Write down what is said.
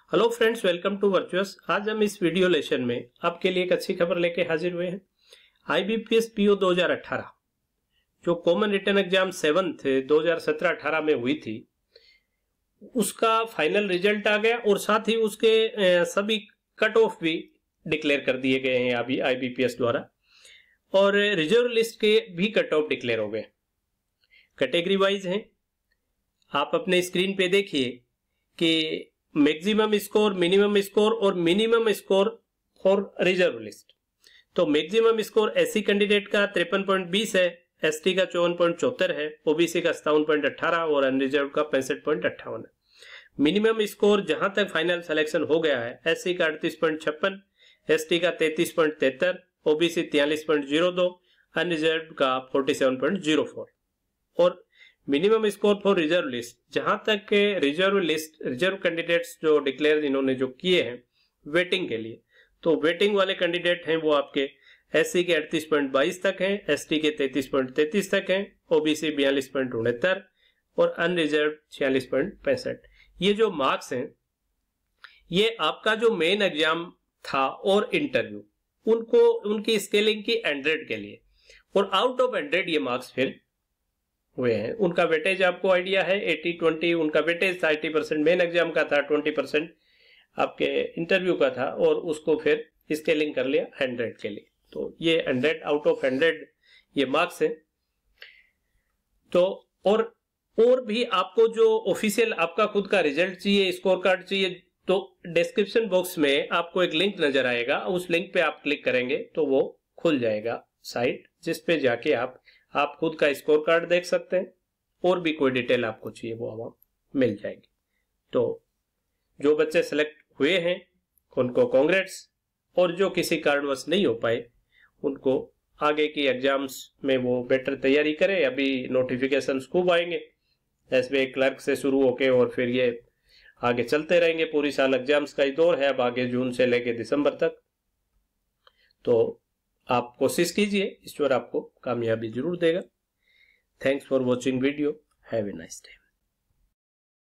Hello friends, welcome to virtuous. आज हम इस वीडियो लेसन में आपके लिए एक अच्छी खबर लेके हाजिर हुए हैं। आईबीपीएस पीओ 2018 जो कॉमन रिटन एग्जाम 7th 2017-18 में हुई थी, उसका फाइनल रिजल्ट आ गया और साथ ही उसके सभी कट ऑफ भी डिक्लेयर कर दिए गए हैं अभी आईबीपीएस द्वारा, और रिजर्व लिस्ट के भी कट ऑफ डिक्लेयर हो गए। कैटेगरी वाइज हैं। आप अपने स्क्रीन पे देखिए कि मैक्सिमम स्कोर, मिनिमम स्कोर और minimum score for reserve list. तो मैक्सिमम स्कोर एससी कैंडिडेट का 53.20 है, एसटी का 54.74 है, ओबीसी का 57.18 और अनरिजर्व का 65.58 है। मिनिमम स्कोर जहां तक फाइनल सिलेक्शन हो गया है, एससी का 38.56, एसटी का 33.73, ओबीसी 43.02, अनरिजर्व का 47.04 और minimum score for reserve list जहां तक के रिजर्व कैंडिडेट्स जो डिक्लेयर इन्होंने जो किए हैं वेटिंग के लिए, तो वेटिंग वाले कैंडिडेट हैं वो आपके एससी के 38.22 तक हैं, एसटी के 33.33 तक हैं, ओबीसी 42.69 और अनरिजर्व 46.65। ये जो मार्क्स हैं ये आपका जो मेन एग्जाम था और इंटरव्यू, उनको उनकी स्केलिंग की 100 के लिए, और आउट ऑफ 100 ये मार्क्स फिर हुए हैं। उनका वेटेज आपको आइडिया है 80-20 उनका वेटेज था। 80% मेन एग्जाम का था, 20% आपके इंटरव्यू का था, और उसको फिर स्केलिंग कर लिया 100 के लिए। तो ये 100 आउट ऑफ 100 ये मार्क्स हैं। तो और भी आपको जो ऑफिशियल आपका खुद का रिजल्ट चाहिए, स्कोर कार्ड चाहिए, तो डिस्क्रिप्शन बॉक्स में आपको एक लिंक नजर आएगा, उस लिंक पे आप क्लिक करेंगे तो वो खुल जाएगा साइट, जिसपे जाके आप खुद का स्कोर कार्ड देख सकते हैं, और भी कोई डिटेल आपको चाहिए वो वहां मिल जाएगी। तो जो बच्चे सेलेक्ट हुए हैं उनको कांग्रेट्स, और जो किसी कारणवश नहीं हो पाए उनको आगे की एग्जाम्स में वो बेटर तैयारी करें। अभी नोटिफिकेशन खूब आएंगे एसबीआई क्लर्क से शुरू होके, और फिर ये आगे चलते रहेंगे। पूरी साल एग्जाम्स का ही दौर है अब आगे, जून से लेके दिसंबर तक। तो आप कोशिश कीजिए, ईश्वर आपको कामयाबी जरूर देगा। Thanks for watching video. Have a nice day.